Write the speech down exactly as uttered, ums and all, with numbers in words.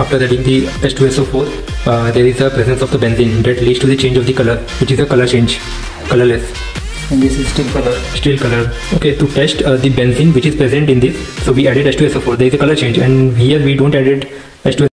after adding the H two S O four, uh, there is a presence of the benzene that leads to the change of the color, which is a color change, colorless. And this is still color. Still color. Okay, to test uh, the benzene which is present in this, so we added H two S O four. There is a color change, and here we don't added H two S O four.